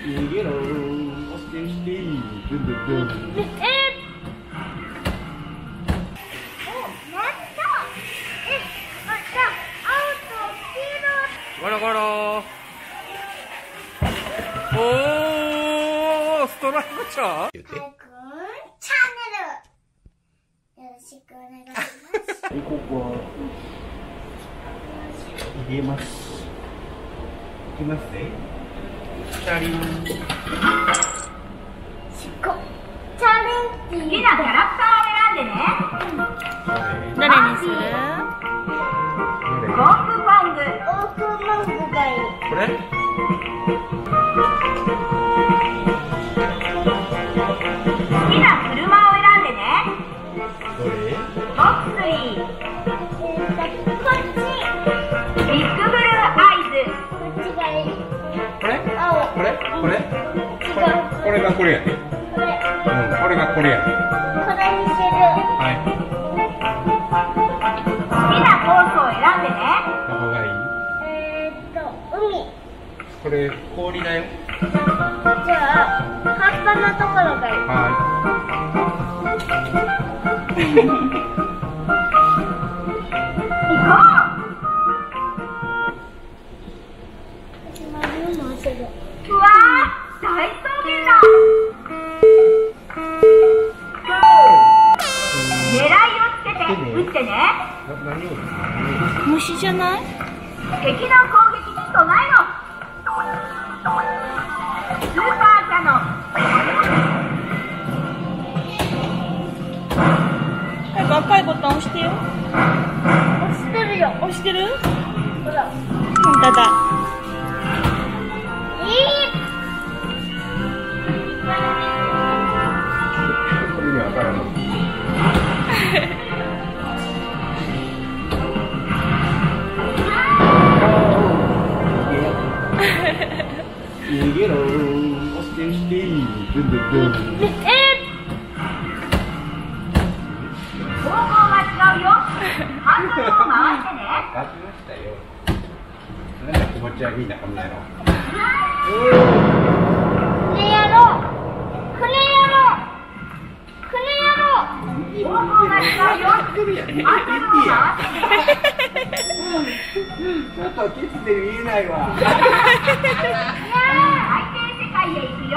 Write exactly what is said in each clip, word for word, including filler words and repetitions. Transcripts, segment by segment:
逃げろー。押して押してー。ブンブンブン。 えゴロゴロー。おー、ストライクチャー。 はるくんチャンネルよろしくお願いします。 はい、ここ入れます。いきますね。チャリン。 しこチャレンジ。好きなキャラクターを選んでね。 誰にする？ ゴングコング。オークモングがいい。 これ？ 好きな車を選んでね。 どれ？ ボックスリー。こっち。ビッグブルーアイズ。こっちがいい。 これ？ 青。 これ？これ？ 違う。 これがこれやね。 これ。 うん、これがこれやね。 これにする。 はい。 好きなコースを選んでね。 どこがいい？ えーっと、海。 これ氷だよ。 じゃあ、葉っぱのところがいい。 は行こう。始まるよ、もうすぐ。うわー、大草原だ。狙いをつけて撃ってね。 い。何を？ 虫じゃない？ 敵の攻撃に備えろ。スーパーキャノン。 早く赤いボタン押してよ。 押してるよ。 押してる？ ほら。 本当だ。 いい。 これには分からんの。逃げろー。押して押してー。ブンブンブン。 え方向が違うよ。反対を回してね。 分かりましたよ。なんか気持ち悪いな、こんなの。 これやろう。これやろう。これやろう。方向が違うよ。反対を回してね。 ちょっとケツで見えないわ。 相手世界へ行くよ。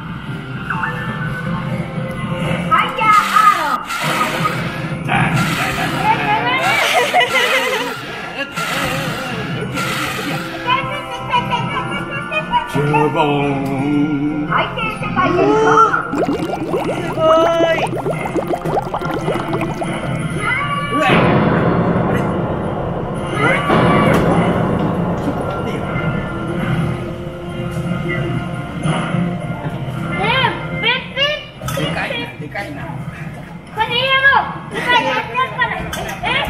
ファイヤーアーロン。 ジャボーン。 相手世界へ行こう。 すごい。 うわっ。あれ？でかいな。 これやろう。これやっちゃったら。え、え、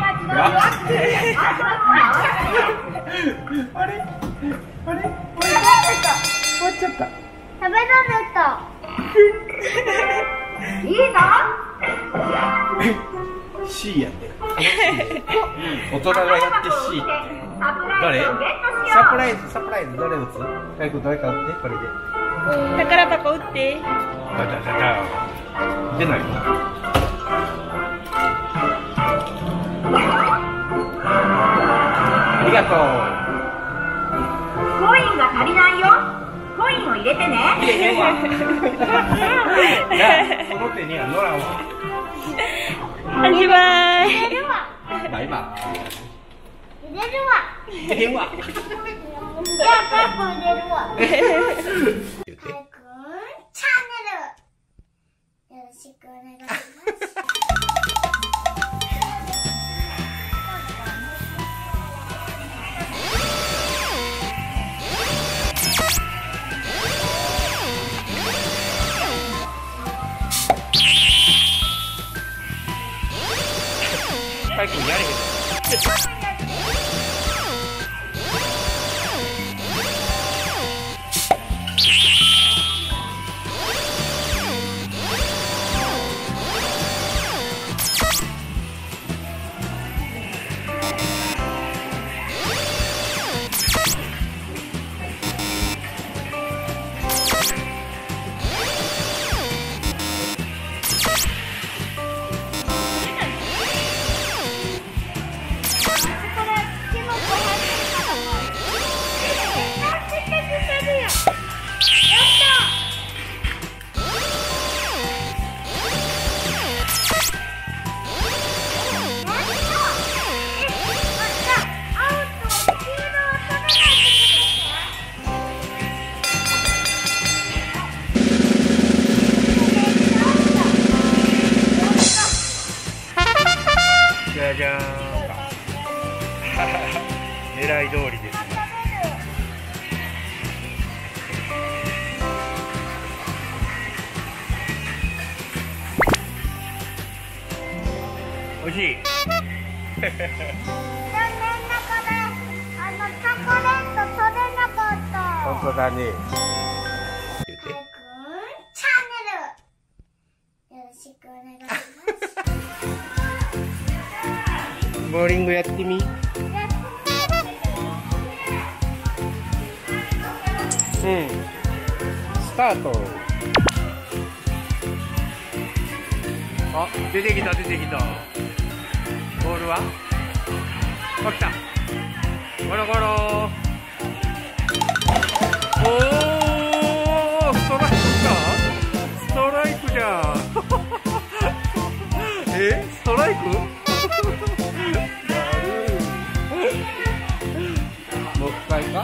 あれ？あれ？終わっちゃった。 食べられた。いいぞ。 C やって。大人がやって C って。誰？サプライズ、サプライズ、誰打つ？早く誰か打って、これで。 宝箱打って。 だだだだ。出ないの？ありがとう。コインが足りないよ。コインを入れてね。 入れへんわ。その手には乗らんわ。 バイバイ。 入れるわ。 バイバイ。入れるわ。 イ。入れへんわ。 じゃあ、カップ入れるわ。はるくん、チャンネル。よろしくお願いします。 カイ君やれへん。 しい。 残念ながら、あの、チョコレート取れなかった。 本当だね。言って。 くんチャンネル。よろしくお願いします。 ボーリングやってみ。うん。スタート。あ、出てきた出てきた。ボールは？あ、来た。ゴロゴロ。おお、ストライクか？ストライクじゃん。え、ストライク？もう一回か？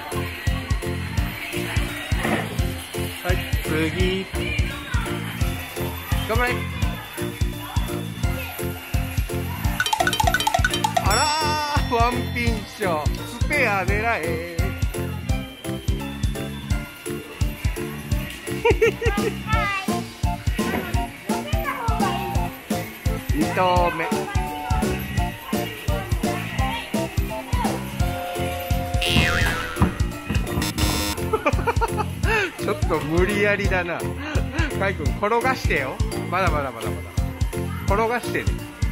はい、次。頑張れ。あらー、ワンピンショー、スペア狙え。に投目。ちょっと無理やりだな。かいくん転がしてよ。まだまだまだまだ。転がしてね。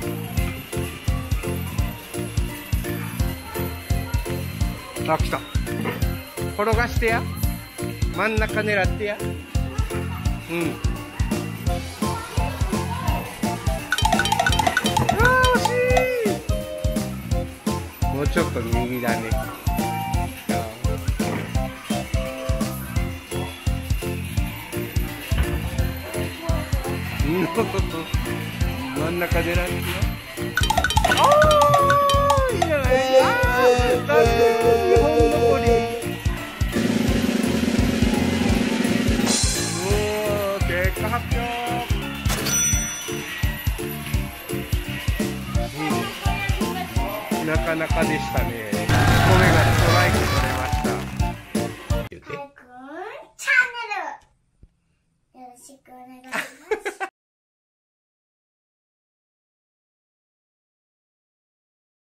あ、来た。転がしてや。真ん中狙ってや。うん。あー、惜しい。もうちょっと右だね。真ん中狙ってよ。おー、いいじゃない。あー、残念、にほん残り。おー、結果発表。うん、なかなかでしたね。ごめんがストライク取れました。言って。 チャンネル。よろしくお願いします。